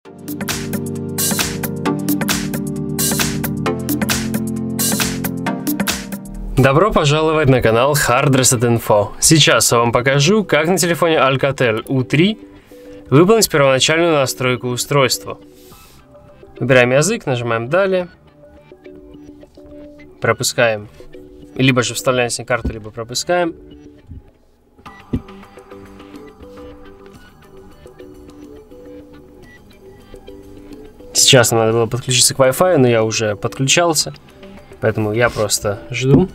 Добро пожаловать на канал Hard Reset Info. Сейчас я вам покажу, как на телефоне Alcatel U3 выполнить первоначальную настройку устройства. Выбираем язык, нажимаем «Далее», пропускаем, либо же вставляем сим-карту, либо пропускаем. Сейчас нам надо было подключиться к Wi-Fi, но я уже подключался. Поэтому я просто жду.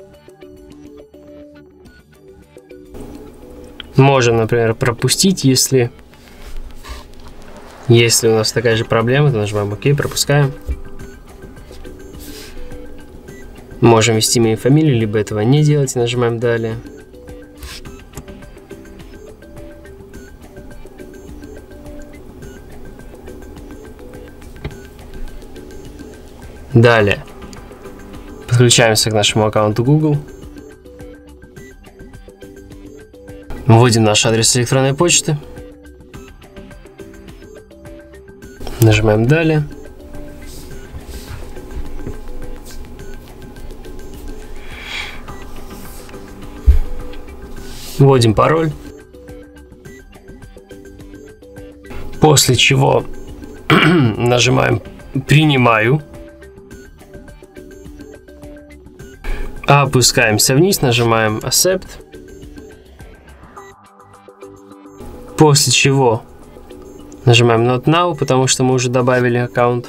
Можем, например, пропустить, если у нас такая же проблема, то нажимаем ОК, пропускаем. Можем ввести имя и фамилию, либо этого не делать, и нажимаем «Далее». Далее. Подключаемся к нашему аккаунту Google. Вводим наш адрес электронной почты. Нажимаем «Далее». Вводим пароль. После чего нажимаем «Принимаю». Опускаемся вниз, нажимаем Accept. После чего нажимаем Not Now, потому что мы уже добавили аккаунт.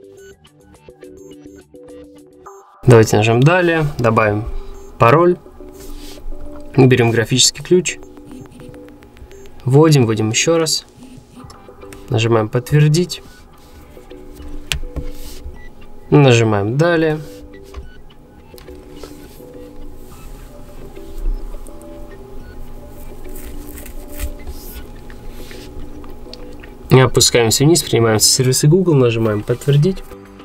Давайте нажмем «Далее», добавим пароль, берем графический ключ, вводим еще раз, нажимаем «Подтвердить», нажимаем «Далее». Опускаемся вниз, принимаем сервисы Google, нажимаем «Подтвердить»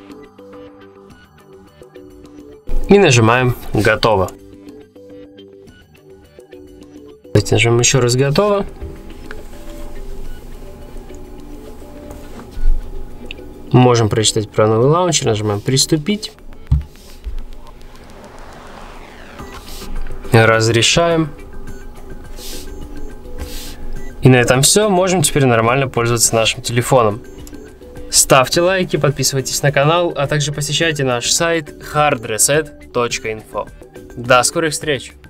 и нажимаем «Готово». Давайте нажмем еще раз «Готово». Можем прочитать про новый лаунчер, нажимаем «Приступить». Разрешаем. И на этом все. Можем теперь нормально пользоваться нашим телефоном. Ставьте лайки, подписывайтесь на канал, а также посещайте наш сайт hardreset.info. До скорых встреч!